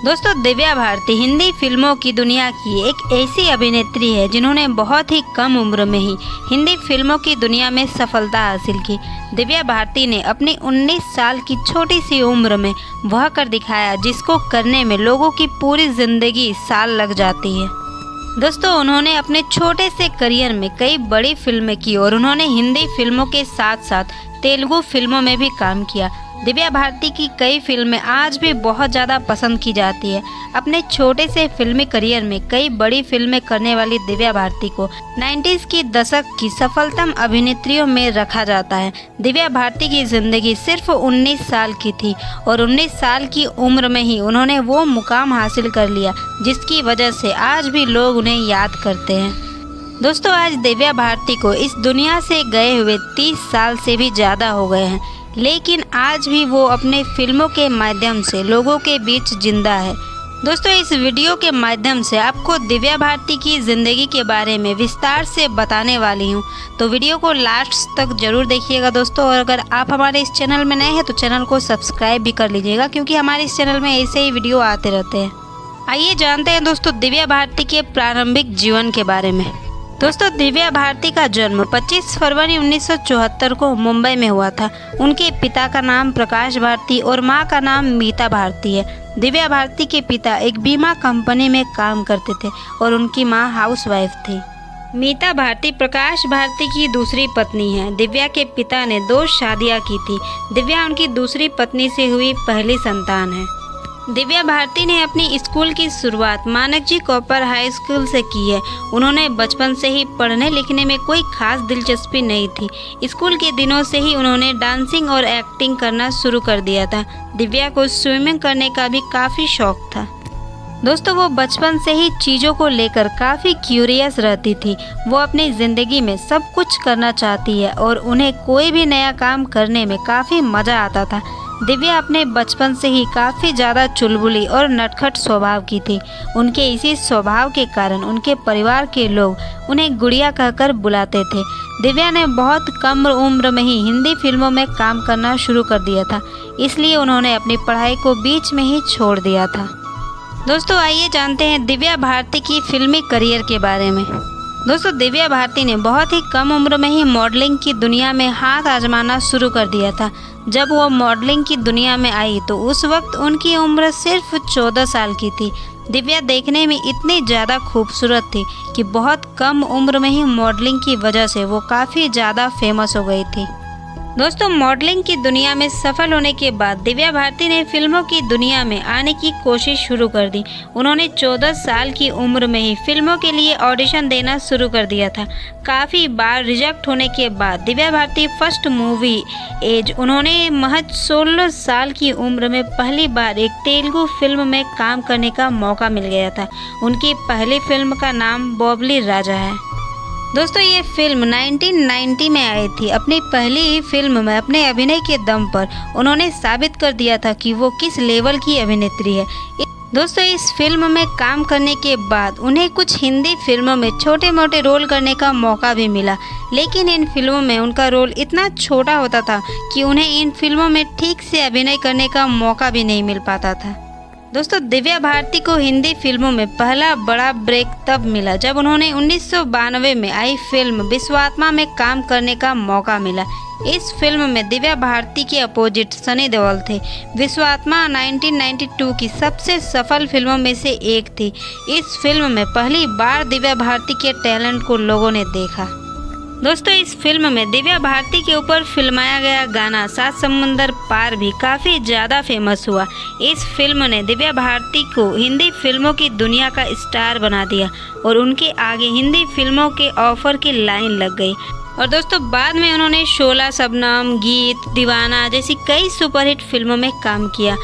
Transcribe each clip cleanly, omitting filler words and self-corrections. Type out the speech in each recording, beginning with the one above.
दोस्तों, दिव्या भारती हिंदी फिल्मों की दुनिया की एक ऐसी अभिनेत्री है जिन्होंने बहुत ही कम उम्र में ही हिंदी फिल्मों की दुनिया में सफलता हासिल की। दिव्या भारती ने अपनी 19 साल की छोटी सी उम्र में वह कर दिखाया जिसको करने में लोगों की पूरी जिंदगी साल लग जाती है। दोस्तों, उन्होंने अपने छोटे से करियर में कई बड़ी फिल्में की और उन्होंने हिंदी फिल्मों के साथ साथ तेलुगु फिल्मों में भी काम किया। दिव्या भारती की कई फिल्में आज भी बहुत ज़्यादा पसंद की जाती है। अपने छोटे से फिल्मी करियर में कई बड़ी फिल्में करने वाली दिव्या भारती को 90s की दशक की सफलतम अभिनेत्रियों में रखा जाता है। दिव्या भारती की ज़िंदगी सिर्फ 19 साल की थी और 19 साल की उम्र में ही उन्होंने वो मुकाम हासिल कर लिया जिसकी वजह से आज भी लोग उन्हें याद करते हैं। दोस्तों, आज दिव्या भारती को इस दुनिया से गए हुए 30 साल से भी ज़्यादा हो गए हैं, लेकिन आज भी वो अपने फिल्मों के माध्यम से लोगों के बीच जिंदा है। दोस्तों, इस वीडियो के माध्यम से आपको दिव्या भारती की ज़िंदगी के बारे में विस्तार से बताने वाली हूँ, तो वीडियो को लास्ट तक जरूर देखिएगा दोस्तों। और अगर आप हमारे इस चैनल में नए हैं तो चैनल को सब्सक्राइब भी कर लीजिएगा, क्योंकि हमारे इस चैनल में ऐसे ही वीडियो आते रहते हैं। आइए जानते हैं दोस्तों दिव्या भारती के प्रारंभिक जीवन के बारे में। दोस्तों, दिव्या भारती का जन्म 25 फरवरी 1974 को मुंबई में हुआ था। उनके पिता का नाम प्रकाश भारती और मां का नाम मीता भारती है। दिव्या भारती के पिता एक बीमा कंपनी में काम करते थे और उनकी मां हाउसवाइफ थी। मीता भारती प्रकाश भारती की दूसरी पत्नी है। दिव्या के पिता ने 2 शादियां की थी। दिव्या उनकी दूसरी पत्नी से हुई पहली संतान है। दिव्या भारती ने अपनी स्कूल की शुरुआत मानक जी कॉपर हाई स्कूल से की है। उन्होंने बचपन से ही पढ़ने लिखने में कोई खास दिलचस्पी नहीं थी। स्कूल के दिनों से ही उन्होंने डांसिंग और एक्टिंग करना शुरू कर दिया था। दिव्या को स्विमिंग करने का भी काफ़ी शौक था। दोस्तों, वो बचपन से ही चीज़ों को लेकर काफ़ी क्यूरियस रहती थी। वो अपनी ज़िंदगी में सब कुछ करना चाहती है और उन्हें कोई भी नया काम करने में काफ़ी मज़ा आता था। दिव्या अपने बचपन से ही काफ़ी ज़्यादा चुलबुली और नटखट स्वभाव की थी। उनके इसी स्वभाव के कारण उनके परिवार के लोग उन्हें गुड़िया कहकर बुलाते थे। दिव्या ने बहुत कम उम्र में ही हिंदी फिल्मों में काम करना शुरू कर दिया था, इसलिए उन्होंने अपनी पढ़ाई को बीच में ही छोड़ दिया था। दोस्तों, आइए जानते हैं दिव्या भारती की फिल्मी करियर के बारे में। दोस्तों, दिव्या भारती ने बहुत ही कम उम्र में ही मॉडलिंग की दुनिया में हाथ आजमाना शुरू कर दिया था। जब वो मॉडलिंग की दुनिया में आई तो उस वक्त उनकी उम्र सिर्फ 14 साल की थी। दिव्या देखने में इतनी ज़्यादा खूबसूरत थी कि बहुत कम उम्र में ही मॉडलिंग की वजह से वो काफ़ी ज़्यादा फेमस हो गई थी। दोस्तों, मॉडलिंग की दुनिया में सफल होने के बाद दिव्या भारती ने फिल्मों की दुनिया में आने की कोशिश शुरू कर दी। उन्होंने 14 साल की उम्र में ही फिल्मों के लिए ऑडिशन देना शुरू कर दिया था। काफ़ी बार रिजेक्ट होने के बाद Divya Bharti first movie as उन्होंने महज 16 साल की उम्र में पहली बार एक तेलुगु फिल्म में काम करने का मौका मिल गया था। उनकी पहली फिल्म का नाम बॉबली राजा है। दोस्तों, ये फिल्म 1990 में आई थी। अपनी पहली ही फिल्म में अपने अभिनय के दम पर उन्होंने साबित कर दिया था कि वो किस लेवल की अभिनेत्री है। दोस्तों, इस फिल्म में काम करने के बाद उन्हें कुछ हिंदी फिल्मों में छोटे मोटे रोल करने का मौका भी मिला, लेकिन इन फिल्मों में उनका रोल इतना छोटा होता था कि उन्हें इन फिल्मों में ठीक से अभिनय करने का मौका भी नहीं मिल पाता था। दोस्तों, दिव्या भारती को हिंदी फिल्मों में पहला बड़ा ब्रेक तब मिला जब उन्होंने 1992 में आई फिल्म विश्वात्मा में काम करने का मौका मिला। इस फिल्म में दिव्या भारती के अपोजिट सनी देओल थे। विश्वात्मा 1992 की सबसे सफल फिल्मों में से एक थी। इस फिल्म में पहली बार दिव्या भारती के टैलेंट को लोगों ने देखा। दोस्तों, इस फिल्म में दिव्या भारती के ऊपर फिल्माया गया गाना सात समुंदर पार भी काफ़ी ज़्यादा फेमस हुआ। इस फिल्म ने दिव्या भारती को हिंदी फिल्मों की दुनिया का स्टार बना दिया और उनके आगे हिंदी फिल्मों के ऑफर की लाइन लग गई। और दोस्तों, बाद में उन्होंने शोला, शबनम, गीत, दीवाना जैसी कई सुपरहिट फिल्मों में काम किया।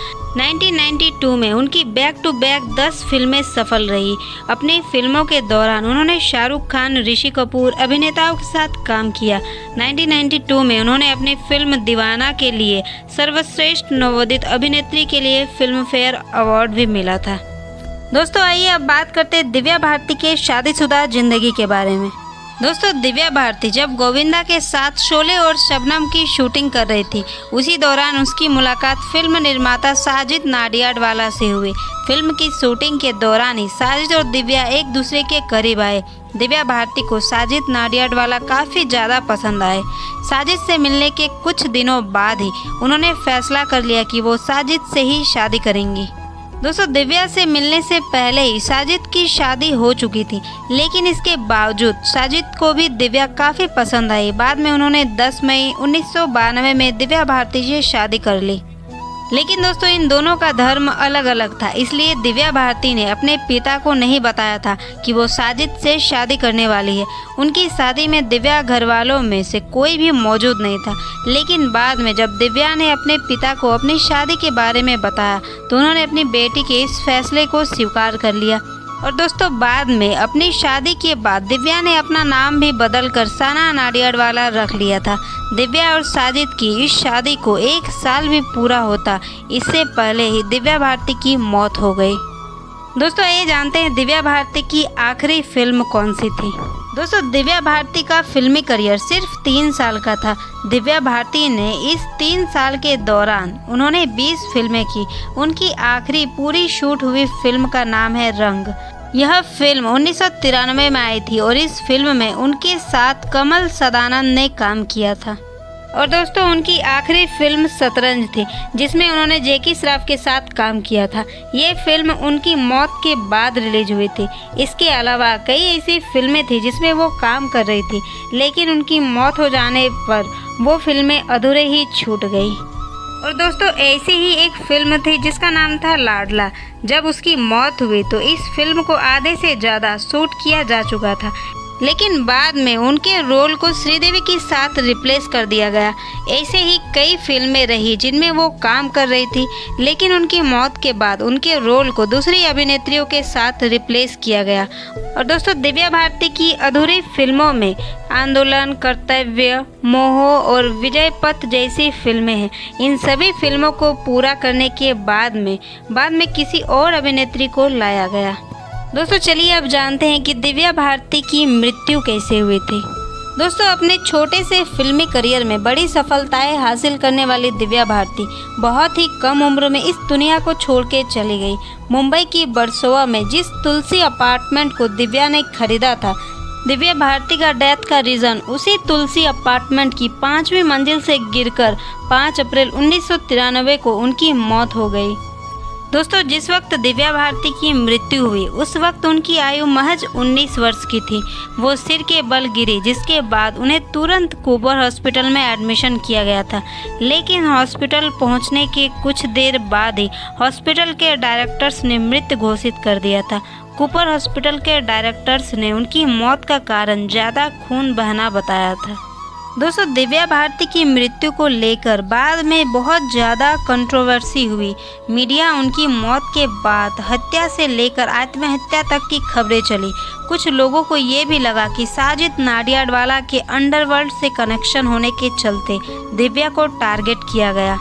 1992 में उनकी बैक टू बैक 10 फिल्में सफल रही। अपनी फिल्मों के दौरान उन्होंने शाहरुख खान, ऋषि कपूर अभिनेताओं के साथ काम किया। 1992 में उन्होंने अपनी फिल्म दीवाना के लिए सर्वश्रेष्ठ नवोदित अभिनेत्री के लिए फिल्म फेयर अवार्ड भी मिला था। दोस्तों, आइए अब बात करते हैं दिव्या भारती के शादीशुदा जिंदगी के बारे में। दोस्तों दिव्या भारती जब गोविंदा के साथ शोले और शबनम की शूटिंग कर रही थी, उसी दौरान उसकी मुलाकात फिल्म निर्माता साजिद नाडियाडवाला से हुई। फिल्म की शूटिंग के दौरान ही साजिद और दिव्या एक दूसरे के करीब आए। दिव्या भारती को साजिद नाडियाडवाला काफ़ी ज़्यादा पसंद आए। साजिद से मिलने के कुछ दिनों बाद ही उन्होंने फैसला कर लिया कि वो साजिद से ही शादी करेंगी। दोस्तों दिव्या से मिलने से पहले ही साजिद की शादी हो चुकी थी, लेकिन इसके बावजूद साजिद को भी दिव्या काफ़ी पसंद आई। बाद में उन्होंने 10 मई 1992 में दिव्या भारती से शादी कर ली। लेकिन दोस्तों इन दोनों का धर्म अलग अलग था, इसलिए दिव्या भारती ने अपने पिता को नहीं बताया था कि वो साजिद से शादी करने वाली है। उनकी शादी में दिव्या घर वालों में से कोई भी मौजूद नहीं था। लेकिन बाद में जब दिव्या ने अपने पिता को अपनी शादी के बारे में बताया तो उन्होंने अपनी बेटी के इस फैसले को स्वीकार कर लिया। और दोस्तों बाद में अपनी शादी के बाद दिव्या ने अपना नाम भी बदलकर सना नाडियाडवाला रख लिया था। दिव्या और साजिद की इस शादी को 1 साल भी पूरा होता इससे पहले ही दिव्या भारती की मौत हो गई। दोस्तों ये जानते हैं दिव्या भारती की आखिरी फिल्म कौन सी थी। दोस्तों दिव्या भारती का फिल्मी करियर सिर्फ 3 साल का था। दिव्या भारती ने इस 3 साल के दौरान उन्होंने 20 फिल्में की। उनकी आखिरी पूरी शूट हुई फिल्म का नाम है रंग। यह फिल्म 1993 में आई थी और इस फिल्म में उनके साथ कमल सदानंद ने काम किया था। और दोस्तों उनकी आखिरी फिल्म शतरंज थी, जिसमें उन्होंने जैकी श्रॉफ के साथ काम किया था। ये फिल्म उनकी मौत के बाद रिलीज हुई थी। इसके अलावा कई ऐसी फिल्में थी जिसमें वो काम कर रही थी, लेकिन उनकी मौत हो जाने पर वो फिल्में अधूरे ही छूट गई। और दोस्तों ऐसी ही एक फिल्म थी जिसका नाम था लाडला। जब उसकी मौत हुई तो इस फिल्म को आधे से ज़्यादा शूट किया जा चुका था, लेकिन बाद में उनके रोल को श्रीदेवी के साथ रिप्लेस कर दिया गया। ऐसे ही कई फिल्में रही जिनमें वो काम कर रही थी, लेकिन उनकी मौत के बाद उनके रोल को दूसरी अभिनेत्रियों के साथ रिप्लेस किया गया। और दोस्तों दिव्या भारती की अधूरी फिल्मों में आंदोलन, कर्तव्य, मोह और विजय पथ जैसी फिल्में हैं। इन सभी फिल्मों को पूरा करने के बाद में किसी और अभिनेत्री को लाया गया। दोस्तों चलिए अब जानते हैं कि दिव्या भारती की मृत्यु कैसे हुई थी। दोस्तों अपने छोटे से फिल्मी करियर में बड़ी सफलताएं हासिल करने वाली दिव्या भारती बहुत ही कम उम्र में इस दुनिया को छोड़ के चली गई। मुंबई की बरसोवा में जिस तुलसी अपार्टमेंट को दिव्या ने खरीदा था, दिव्या भारती का डेथ का रीज़न उसी तुलसी अपार्टमेंट की 5वीं मंजिल से गिरकर 5 अप्रैल 1993 को उनकी मौत हो गई। दोस्तों जिस वक्त दिव्या भारती की मृत्यु हुई उस वक्त उनकी आयु महज 19 वर्ष की थी। वो सिर के बल गिरी, जिसके बाद उन्हें तुरंत कूपर हॉस्पिटल में एडमिशन किया गया था। लेकिन हॉस्पिटल पहुंचने के कुछ देर बाद ही हॉस्पिटल के डायरेक्टर्स ने मृत घोषित कर दिया था। कूपर हॉस्पिटल के डायरेक्टर्स ने उनकी मौत का कारण ज़्यादा खून बहना बताया था। दोस्तों दिव्या भारती की मृत्यु को लेकर बाद में बहुत ज़्यादा कंट्रोवर्सी हुई। मीडिया उनकी मौत के बाद हत्या से लेकर आत्महत्या तक की खबरें चली। कुछ लोगों को ये भी लगा कि साजिद नाडियाडवाला के अंडरवर्ल्ड से कनेक्शन होने के चलते दिव्या को टारगेट किया गया।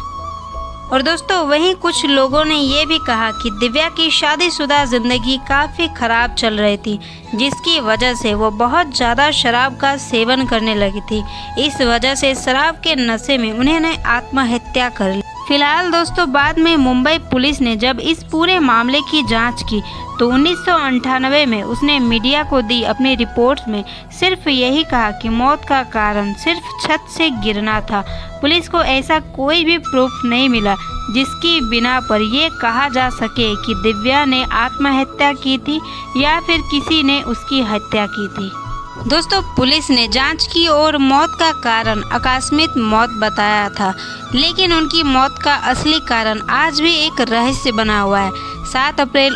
और दोस्तों वहीं कुछ लोगों ने ये भी कहा कि दिव्या की शादीशुदा ज़िंदगी काफ़ी ख़राब चल रही थी, जिसकी वजह से वो बहुत ज़्यादा शराब का सेवन करने लगी थी। इस वजह से शराब के नशे में उन्होंने आत्महत्या कर ली। फिलहाल दोस्तों बाद में मुंबई पुलिस ने जब इस पूरे मामले की जांच की तो 1998 में उसने मीडिया को दी अपनी रिपोर्ट में सिर्फ यही कहा कि मौत का कारण सिर्फ छत से गिरना था। पुलिस को ऐसा कोई भी प्रूफ नहीं मिला जिसकी बिना पर यह कहा जा सके कि दिव्या ने आत्महत्या की थी या फिर किसी ने उसकी हत्या की थी। दोस्तों पुलिस ने जांच की और मौत का कारण आकस्मिक मौत बताया था, लेकिन उनकी मौत का असली कारण आज भी एक रहस्य बना हुआ है। 7 अप्रैल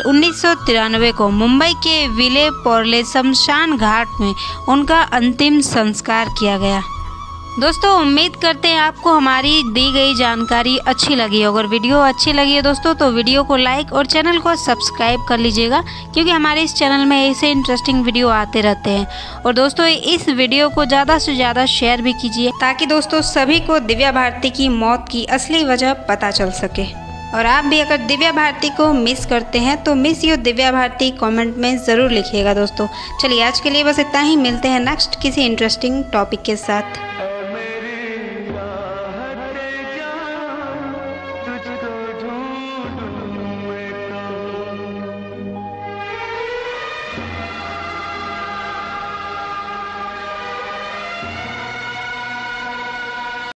1993 को मुंबई के विले पोरले शमशान घाट में उनका अंतिम संस्कार किया गया। दोस्तों उम्मीद करते हैं आपको हमारी दी गई जानकारी अच्छी लगी। अगर वीडियो अच्छी लगी है दोस्तों तो वीडियो को लाइक और चैनल को सब्सक्राइब कर लीजिएगा, क्योंकि हमारे इस चैनल में ऐसे इंटरेस्टिंग वीडियो आते रहते हैं। और दोस्तों इस वीडियो को ज़्यादा से ज़्यादा शेयर भी कीजिए, ताकि दोस्तों सभी को दिव्या भारती की मौत की असली वजह पता चल सके। और आप भी अगर दिव्या भारती को मिस करते हैं तो miss you Divya Bharti comment में ज़रूर लिखिएगा दोस्तों। चलिए आज के लिए बस इतना ही, मिलते हैं नेक्स्ट किसी इंटरेस्टिंग टॉपिक के साथ।